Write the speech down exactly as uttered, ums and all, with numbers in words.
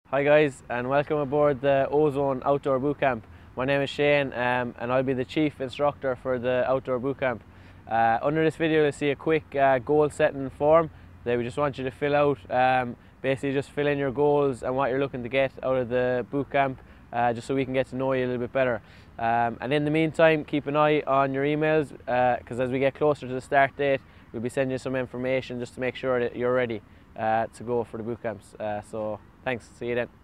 Hi guys, and welcome aboard the Ozone Outdoor Bootcamp. My name is Shane um, and I'll be the chief instructor for the Outdoor Bootcamp. Uh, under this video you'll see a quick uh, goal setting form that we just want you to fill out. Um, basically just fill in your goals and what you're looking to get out of the bootcamp, uh, just so we can get to know you a little bit better. Um, and in the meantime, keep an eye on your emails, because uh, as we get closer to the start date, we'll be sending you some information just to make sure that you're ready uh, to go for the bootcamps. Uh, so thanks, see you then.